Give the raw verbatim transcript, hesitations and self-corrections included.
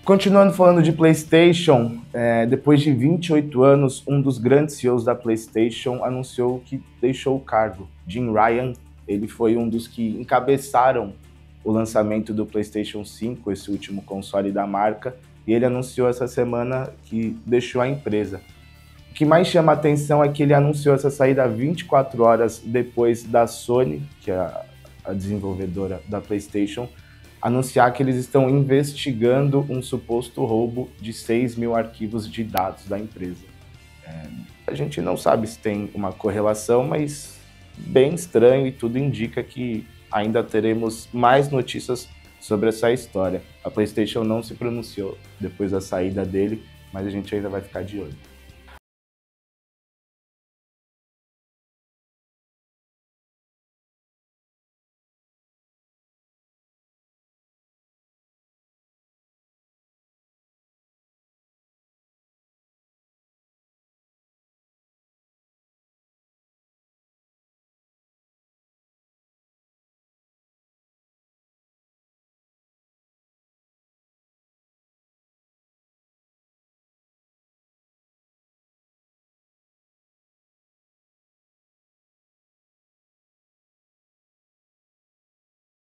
Continuando falando de PlayStation, é, depois de vinte e oito anos, um dos grandes C E Os da PlayStation anunciou que deixou o cargo. Jim Ryan, ele foi um dos que encabeçaram o lançamento do PlayStation cinco, esse último console da marca, e ele anunciou essa semana que deixou a empresa. O que mais chama a atenção é que ele anunciou essa saída vinte e quatro horas depois da Sony, que é a desenvolvedora da PlayStation, anunciar que eles estão investigando um suposto roubo de seis mil arquivos de dados da empresa. É, a gente não sabe se tem uma correlação, mas bem estranho, e tudo indica que ainda teremos mais notícias sobre essa história. A PlayStation não se pronunciou depois da saída dele, mas a gente ainda vai ficar de olho.